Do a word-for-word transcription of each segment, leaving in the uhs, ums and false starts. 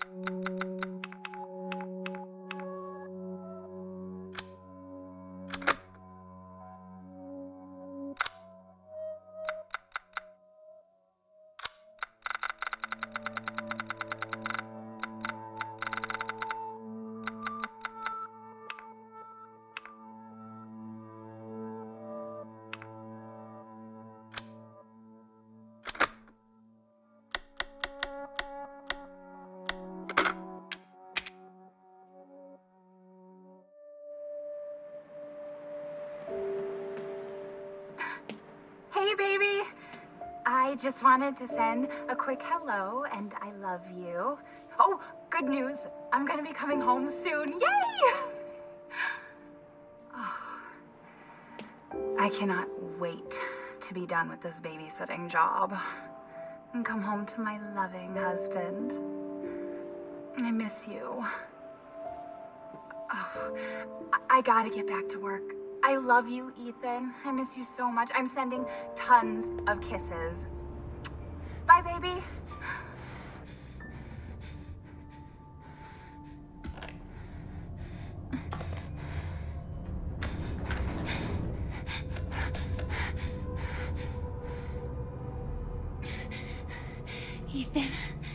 Hey, baby. I just wanted to send a quick hello and I love you. Oh, good news. I'm gonna be coming home soon. Yay! Oh, I cannot wait to be done with this babysitting job and come home to my loving husband. I miss you. Oh, I, I gotta get back to work. I love you, Ethan. I miss you so much. I'm sending tons of kisses. Bye, baby. Ethan.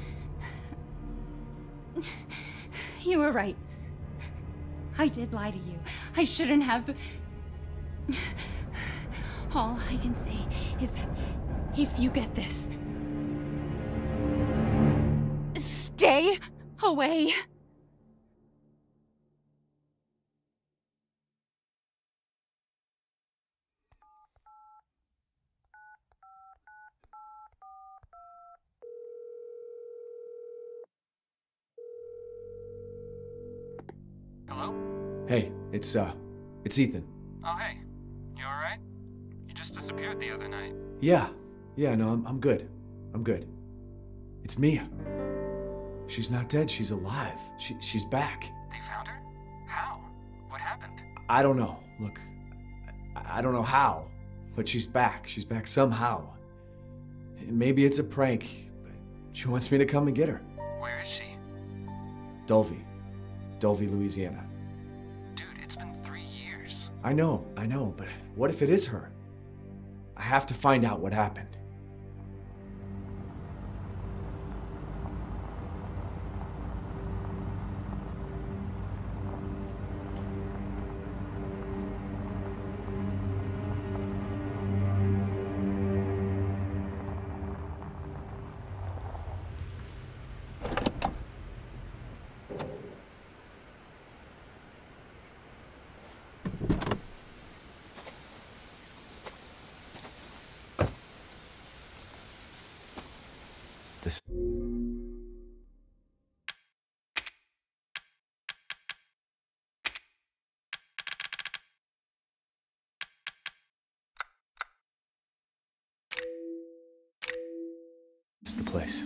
You were right. I did lie to you. I shouldn't have. But all I can say is that if you get this, stay away. Hello? Hey, it's, uh, it's Ethan. Oh, hey. You alright? You just disappeared the other night. Yeah, yeah, no, I'm, I'm good. I'm good. It's Mia. She's not dead, she's alive. She, she's back. They found her? How? What happened? I don't know. Look, I, I don't know how, but she's back. She's back somehow. Maybe it's a prank, but she wants me to come and get her. Where is she? Dulvey. Dulvey, Louisiana. Dude, it's been three years. I know, I know, but what if it is her? I have to find out what happened. This. This is the place.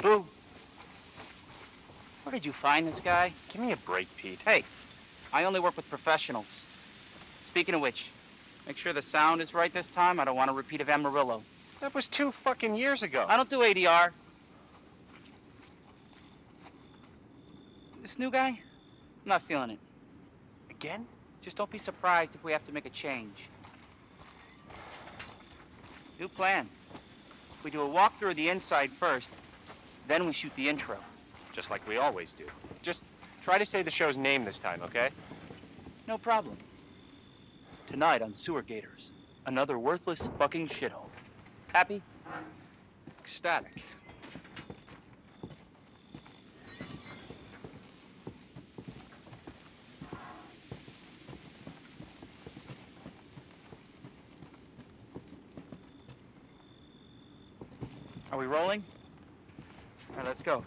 Boo. Where did you find this guy? Give me a break, Pete. Hey, I only work with professionals. Speaking of which, make sure the sound is right this time. I don't want a repeat of Amarillo. That was two fucking years ago. I don't do A D R. This new guy, I'm not feeling it. Again? Just don't be surprised if we have to make a change. New plan. We do a walkthrough of the inside first, then we shoot the intro. Just like we always do. Just try to say the show's name this time, okay? No problem. Tonight on Sewer Gators, another worthless fucking shithole. Happy? Ecstatic. Are we rolling? All right, let's go.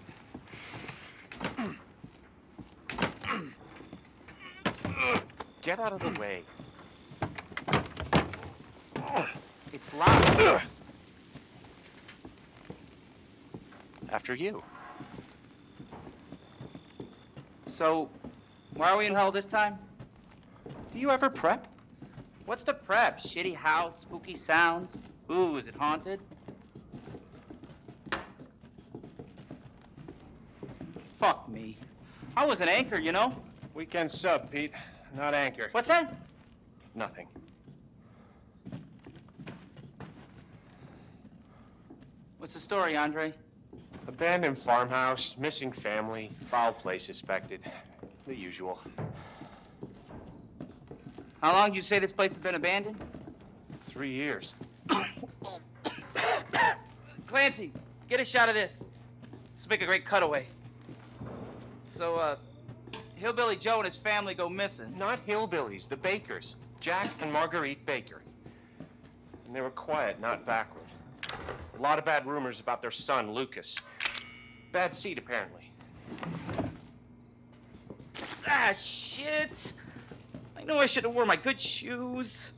Get out of the way. It's locked. After you. So, why are we in hell this time? Do you ever prep? What's the prep? Shitty house, spooky sounds? Ooh, is it haunted? Fuck me. I was an anchor, you know? Weekend sub, Pete. Not anchor. What's that? Nothing. What's the story, Andre? Abandoned farmhouse, missing family, foul play suspected. The usual. How long did you say this place has been abandoned? Three years. Clancy, get a shot of this. Let's make a great cutaway. So, uh, Hillbilly Joe and his family go missing. Not hillbillies, the Bakers. Jack and Marguerite Baker. And they were quiet, not backward. A lot of bad rumors about their son, Lucas. Bad seed, apparently. Ah, shit. I know I should have worn my good shoes.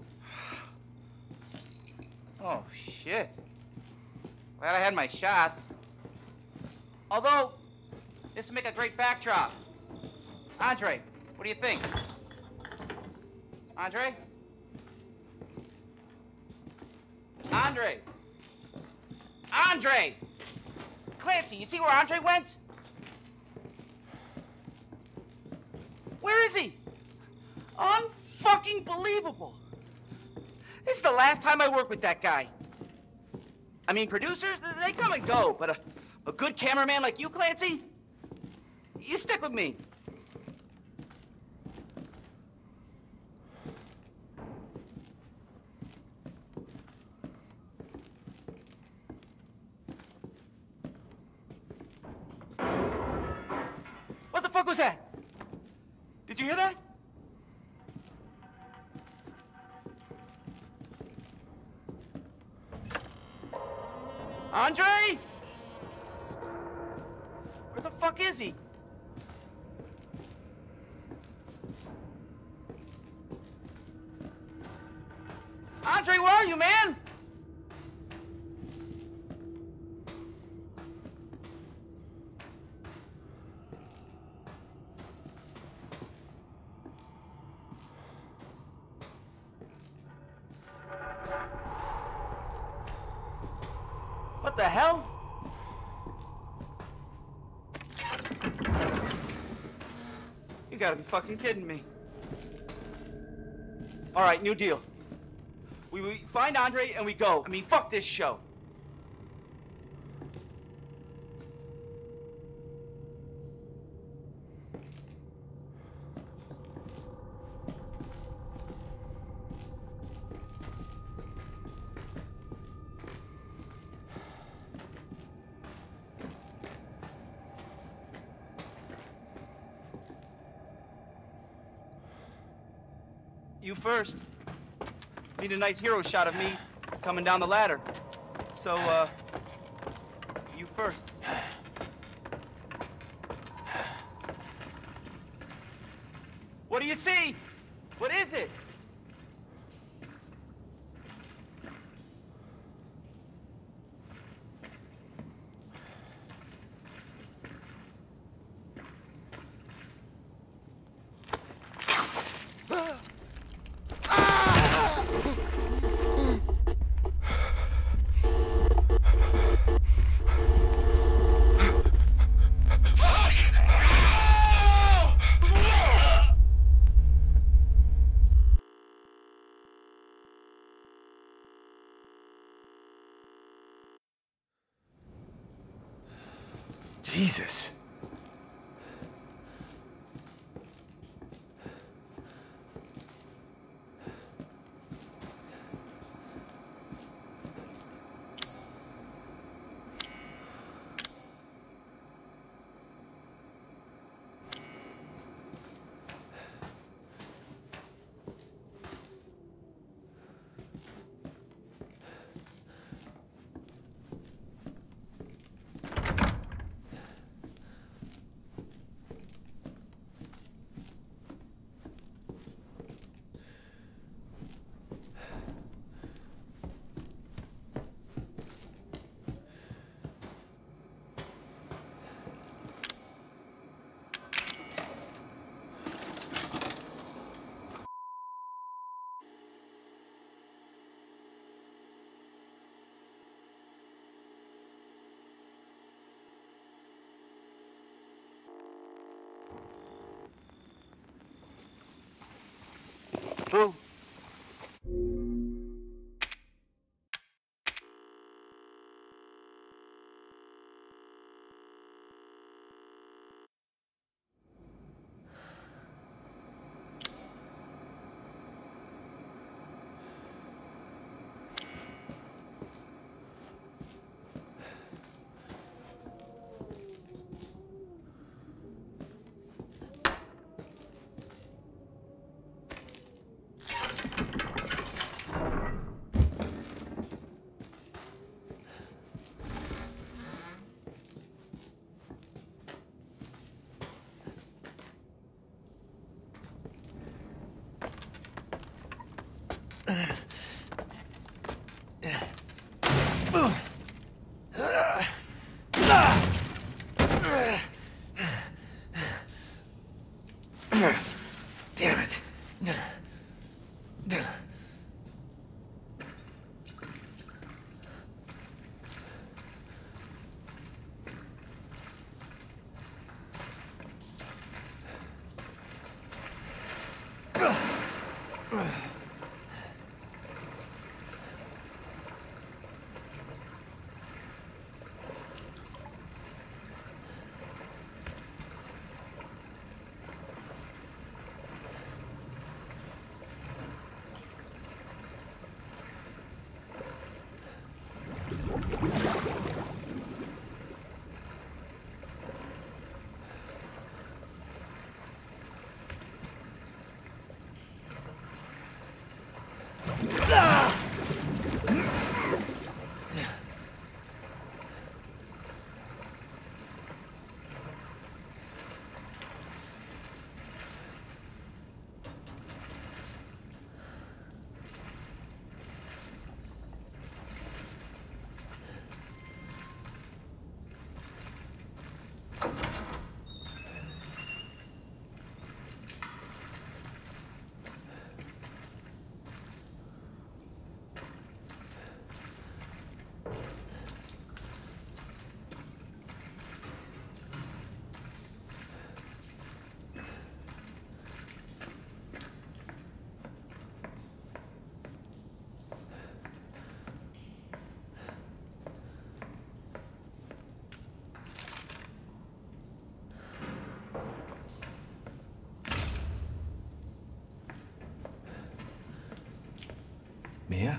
Oh, shit. Glad I had my shots. Although, this would make a great backdrop. Andre, what do you think? Andre? Andre! Andre! Clancy, you see where Andre went? Where is he? Unfucking believable. This is the last time I work with that guy. I mean, producers, they come and go, but a, a good cameraman like you, Clancy, you stick with me. What the fuck was that? Did you hear that? Andre? Where the fuck is he? Andre, where are you, man? What the hell? You gotta be fucking kidding me. All right, new deal. We, we find Andre and we go. I mean, fuck this show. You first. Need a nice hero shot of me coming down the ladder. So, uh, you first. What do you see? What is it? Jesus. Who? Damn it. Mia?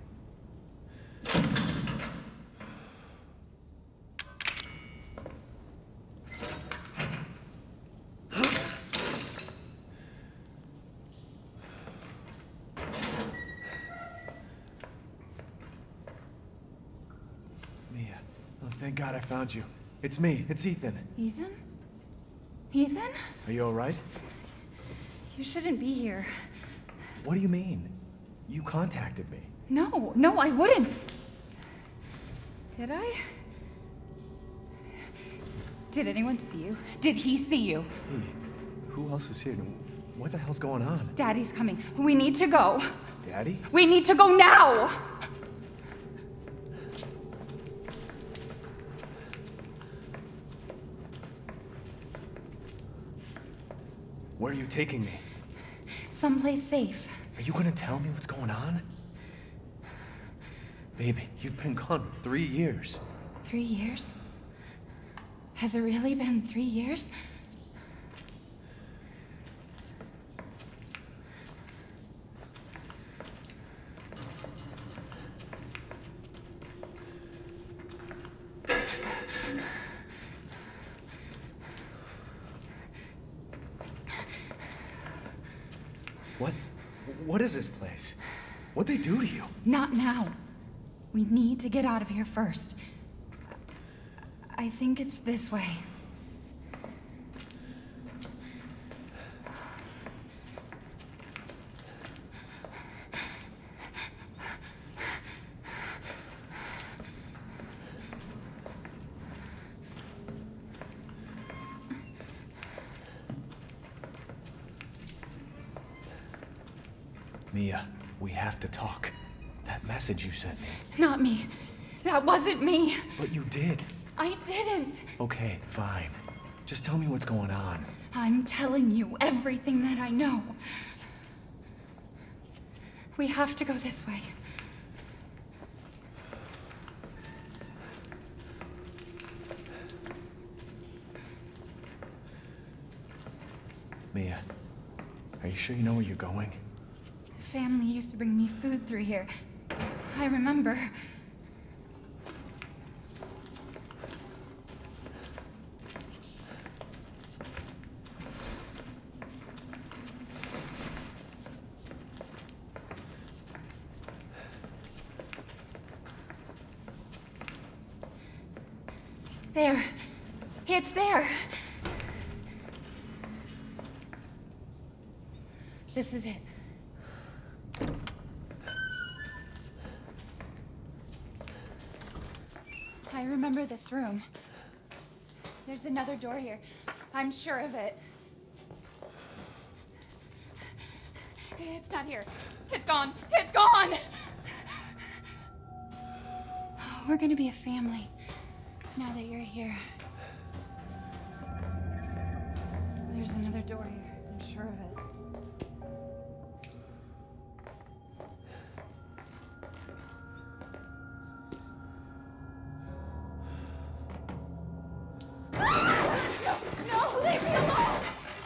Mia. Oh, thank God I found you. It's me. It's Ethan. Ethan? Ethan? Are you all right? You shouldn't be here. What do you mean? You contacted me. No, no, I wouldn't. Did I? Did anyone see you? Did he see you? Hey, who else is here? What the hell's going on? Daddy's coming. We need to go. Daddy? We need to go now! Where are you taking me? Someplace safe. Are you gonna tell me what's going on? Baby, you've been gone three years. Three years? Has it really been three years? What? What is this place? What'd they do to you? Not now. We need to get out of here first. I think it's this way. Mia, we have to talk. That message you sent me. Not me. That wasn't me. But you did. I didn't. Okay, fine. Just tell me what's going on. I'm telling you everything that I know. We have to go this way. Mia, are you sure you know where you're going? Family used to bring me food through here. I remember. There. It's there. This is it. I remember this room. There's another door here. I'm sure of it. It's not here. It's gone. It's gone! We're gonna be a family now that you're here. There's another door here. I'm sure of it. No, leave me alone!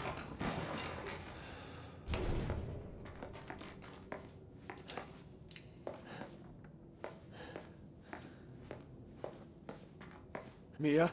Mia?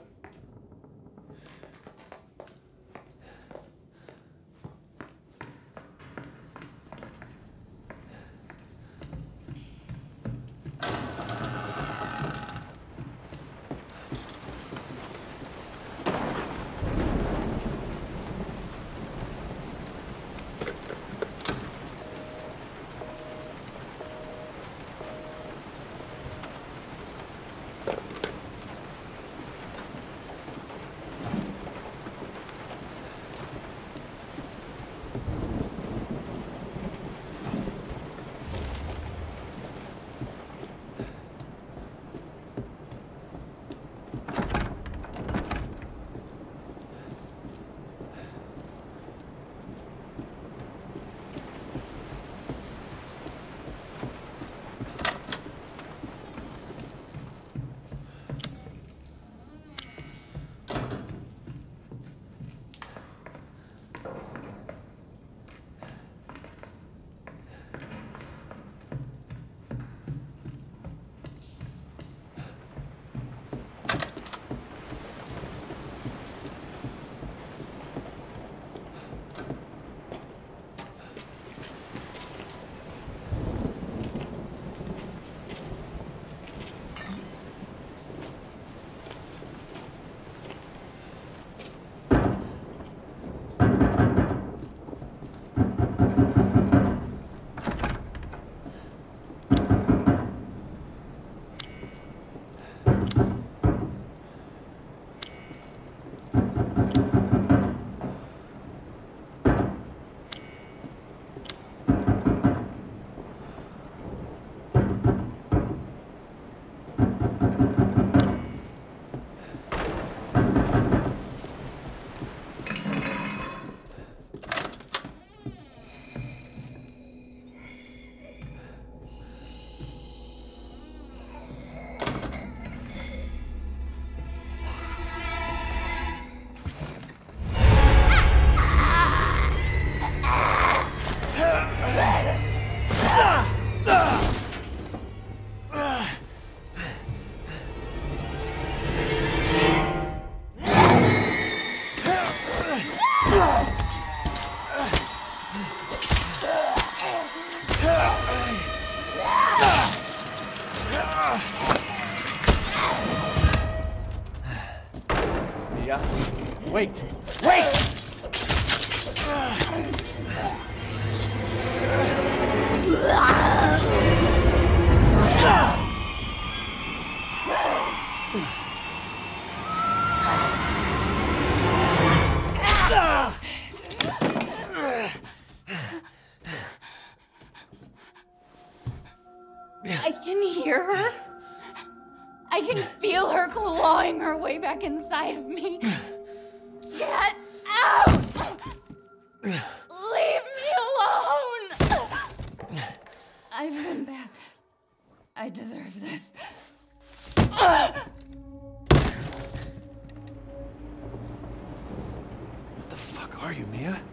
Wait! Wait! I can hear her. I can feel her clawing her way back inside of me. Get out! Leave me alone! I've been bad. I deserve this. What the fuck are you, Mia?